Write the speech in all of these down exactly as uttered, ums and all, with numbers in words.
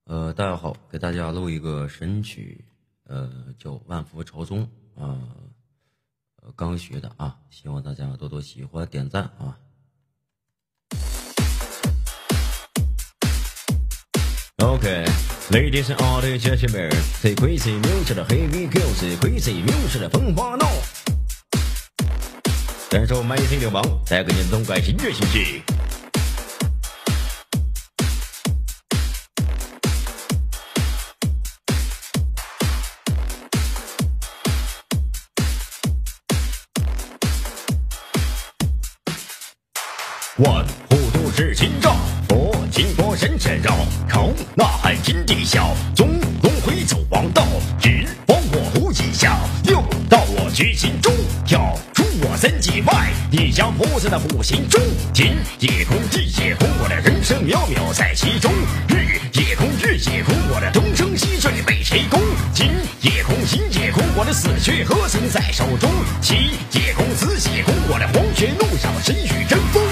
呃，大家好，给大家录一个神曲，呃，叫《万福朝宗》啊，呃，刚学的啊，希望大家多多喜欢，点赞啊。OK，Ladies and all the gentlemen，最 crazy music 的 heavy girls，crazy music 的风花闹，感受麦声流氓带给你的动感音乐形式。万户都是心照，佛经佛神神绕，朝呐喊金地笑，宗龙回走王道，只帮我胡几下，又到我决心中，跳出我三界外，地下菩萨的五行中，天也空地也空，我的人生渺渺在其中，日也空日也空，我的东升西坠被谁攻？金也空银也空，我的死去何曾在手中？奇也空子也空，我的黄泉路上神与争锋。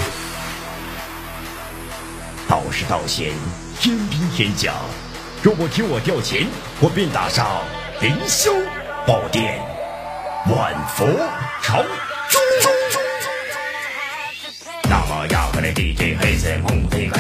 道是道贤，天兵天将。若不听我调遣，我便打上凌霄宝殿，万佛朝宗。那么呀，我的 D J 黑色梦飞开。